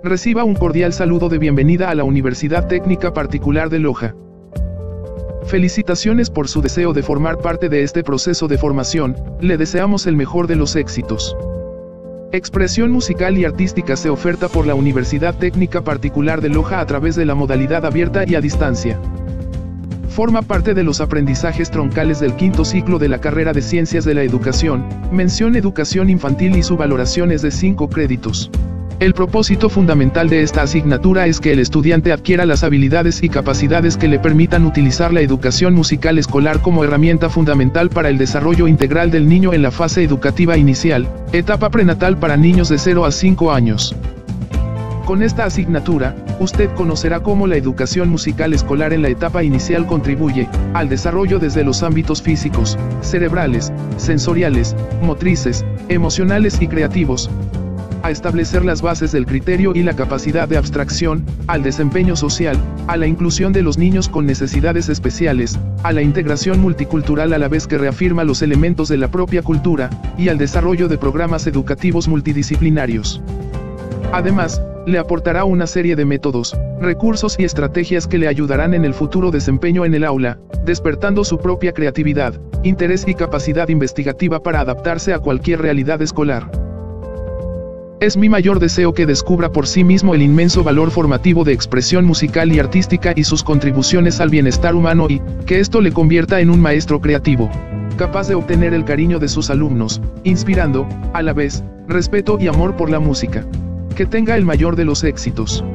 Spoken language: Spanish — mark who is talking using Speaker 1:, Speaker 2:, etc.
Speaker 1: Reciba un cordial saludo de bienvenida a la Universidad Técnica Particular de Loja. Felicitaciones por su deseo de formar parte de este proceso de formación, le deseamos el mejor de los éxitos. Expresión musical y artística se oferta por la Universidad Técnica Particular de Loja a través de la modalidad abierta y a distancia. Forma parte de los aprendizajes troncales del quinto ciclo de la carrera de Ciencias de la Educación, mención Educación Infantil y su valoración es de 5 créditos. El propósito fundamental de esta asignatura es que el estudiante adquiera las habilidades y capacidades que le permitan utilizar la educación musical escolar como herramienta fundamental para el desarrollo integral del niño en la fase educativa inicial, etapa prenatal para niños de 0 a 5 años. Con esta asignatura, usted conocerá cómo la educación musical escolar en la etapa inicial contribuye al desarrollo desde los ámbitos físicos, cerebrales, sensoriales, motrices, emocionales y creativos, a establecer las bases del criterio y la capacidad de abstracción, al desempeño social, a la inclusión de los niños con necesidades especiales, a la integración multicultural a la vez que reafirma los elementos de la propia cultura, y al desarrollo de programas educativos multidisciplinarios. Además, le aportará una serie de métodos, recursos y estrategias que le ayudarán en el futuro desempeño en el aula, despertando su propia creatividad, interés y capacidad investigativa para adaptarse a cualquier realidad escolar. Es mi mayor deseo que descubra por sí mismo el inmenso valor formativo de expresión musical y artística y sus contribuciones al bienestar humano y, que esto le convierta en un maestro creativo, capaz de obtener el cariño de sus alumnos, inspirando, a la vez, respeto y amor por la música. Que tenga el mayor de los éxitos.